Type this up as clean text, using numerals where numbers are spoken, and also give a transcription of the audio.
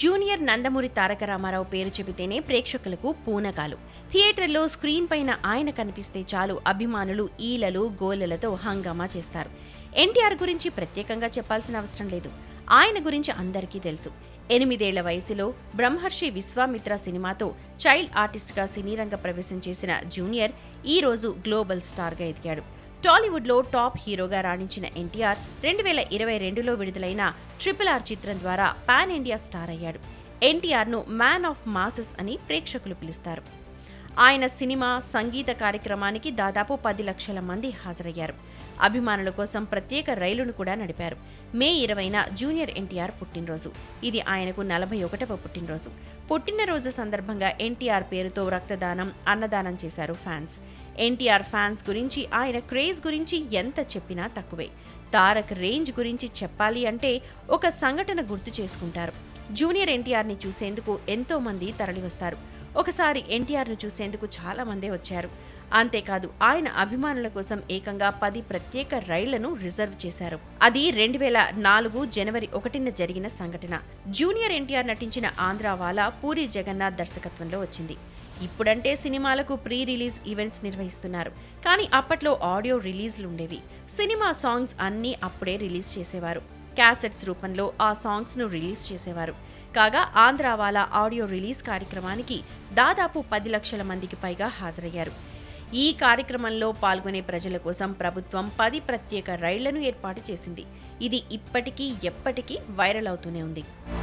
Junior Nandamuri Taraka Ramarao పేరు చెబితేనే ప్రేక్షకులకు పూనకాలు. థియేటర్లో స్క్రీన్ పైన ఆయన కనిపిస్తే చాలు అభిమానులు ఈలలు గోలలతో హంగామా చేస్తారు. ఎన్టీఆర్ గురించి ప్రత్యేకంగా చెప్పాల్సిన అవసరం లేదు. ఆయన గురించి అందరికీ తెలుసు. 8 ఏళ్ల వయసులో బ్రహ్మర్షి విశ్వామిత్ర సినిమాతో చైల్డ్ ఆర్టిస్ట్గా సినీరంగ ప్రవేశం చేసిన జూనియర్ ఈ రోజు గ్లోబల్ స్టార్గా ఎదిగాడు. టాలీవుడ్లో టాప్ హీరోగా రాణించిన ఎన్టీఆర్ 2022లో విడుదలైన RRR చిత్రం ద్వారా పాన్ ఇండియా స్టార్ అయ్యాడు. ఎన్టీఆర్ను మ్యాన్ ఆఫ్ మాసెస్ అని ప్రేక్షకులు పిలుస్తారు. ఆయన సినిమా, సంగీత కార్యక్రమానికి దాదాపు 10 లక్షల మంది హాజరయ్యారు. అభిమానుల కోసం ప్రత్యేక రైలును కూడా నడిపారు. మే 20న జూనియర్ ఎన్టీఆర్ పుట్టినరోజు. ఇది ఆయనకు 41వ పుట్టినరోజు. పుట్టినరోజు సందర్భంగా ఎన్టీఆర్ పేరుతో రక్తదానం, అన్నదానం చేశారు ఫ్యాన్స్. ఎన్టీఆర్ ఫ్యాన్స్ గురించి, ఆయన క్రేజ్ గురించి ఎంత చెప్పినా తక్కువే. తారక్ రేంజ్ గురించి చెప్పాలి అంటే ఒక సంఘటన గుర్తు చేసుకుంటారు. జూనియర్ ఎన్టీఆర్ని చూసేందుకు ఎంతో మంది తరలివస్తారు. ఒకసారి ఎన్టీఆర్ను చూసేందుకు చాలా మందే వచ్చారు. అంతేకాదు, ఆయన అభిమానుల కోసం ఏకంగా 10 ప్రత్యేక రైళ్లను రిజర్వ్ చేశారు. అది 2004 జనవరి 1న జరిగిన సంఘటన. జూనియర్ ఎన్టీఆర్ నటించిన ఆంధ్రావాలా పూరి జగన్నాథ్ దర్శకత్వంలో వచ్చింది. ఇప్పుడంటే సినిమాలకు ప్రీ రిలీజ్ ఈవెంట్స్ నిర్వహిస్తున్నారు. కానీ అప్పట్లో ఆడియో రిలీజ్లు ఉండేవి. సినిమా సాంగ్స్ అన్నీ అప్పుడే రిలీజ్ చేసేవారు. క్యాసెట్స్ రూపంలో ఆ సాంగ్స్ను రిలీజ్ చేసేవారు. కాగా ఆంధ్రావాలా ఆడియో రిలీజ్ కార్యక్రమానికి దాదాపు 10 లక్షల మందికి పైగా హాజరయ్యారు. ఈ కార్యక్రమంలో పాల్గొనే ప్రజల కోసం ప్రభుత్వం 10 ప్రత్యేక రైళ్లను ఏర్పాటు చేసింది. ఇది ఇప్పటికీ ఎప్పటికీ వైరల్ అవుతూనే ఉంది.